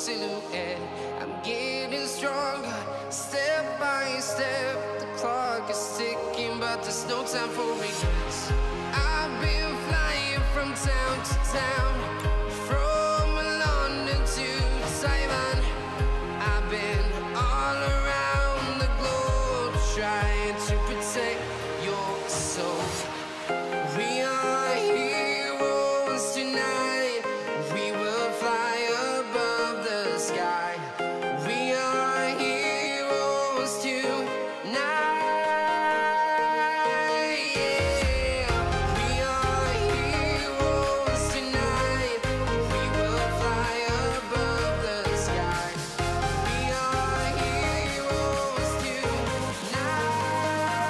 silhouette. I'm getting stronger, step by step. The clock is ticking, but there's no time for regrets. I've been flying from town to town, from London to Taiwan. I've been all around the globe, trying to protect your soul. We are heroes tonight. We will fly above the sky. We are heroes tonight. Yeah. We are heroes tonight. We will fly above the sky. We are heroes tonight.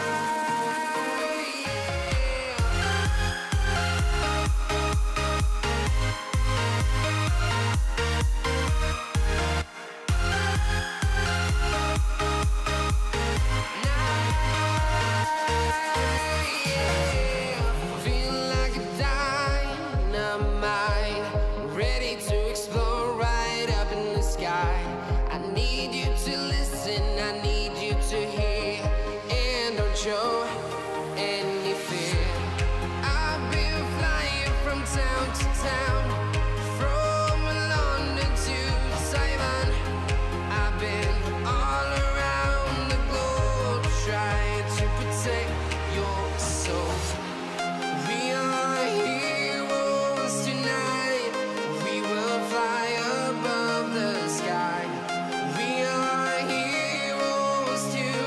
I need you to listen, I need you to hear, and don't show any fear. I've been flying from town to town, from London to Taiwan. I've been all around the globe, trying to protect your soul. We are heroes tonight. We will fly above the sky. We are heroes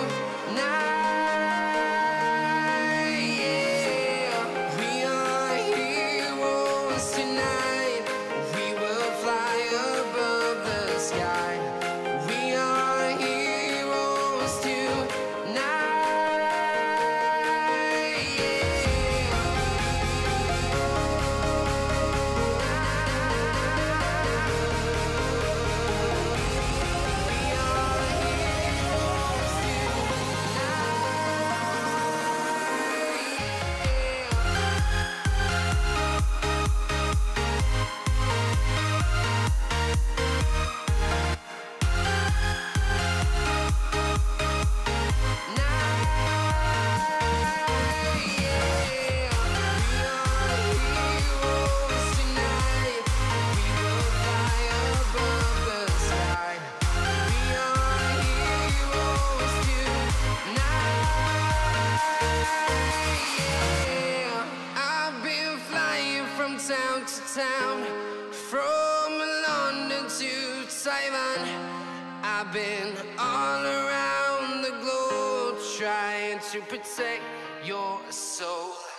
tonight. Yeah. We are heroes tonight. We will fly above the sky. We are heroes tonight. From town to town, from London to Taiwan. I've been all around the globe, trying to protect your soul.